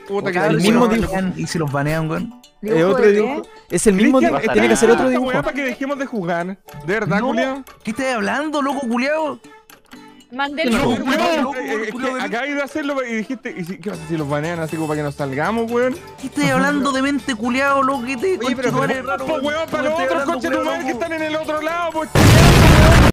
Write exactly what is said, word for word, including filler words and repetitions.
Puta que El el mismo weón. dibujo. ¿Y si los banean, weón? Es ¿Dibujo otro de dibujo. qué? Es el mismo Cristian, dibujo. eh, Tiene que ser otro esta dibujo. weá para que dejemos de jugar. ¿De verdad, No. culiao? ¿Qué estás hablando, loco culiao? Mandé Que el no, link. weón, Eh, loco, eh, es culiao, que de- acabáis de hacerlo y dijiste, ¿y si, qué pasa si los banean así como para que nos salgamos, weón? ¿Qué estás hablando de mente culiao, loco? ¿Qué te Oye, pero conchetumare ¿cómo? raro, Pues weón, para los ¿Cómo estás otros hablando, conches culiao, tu madre que loco? están en el otro lado, pues.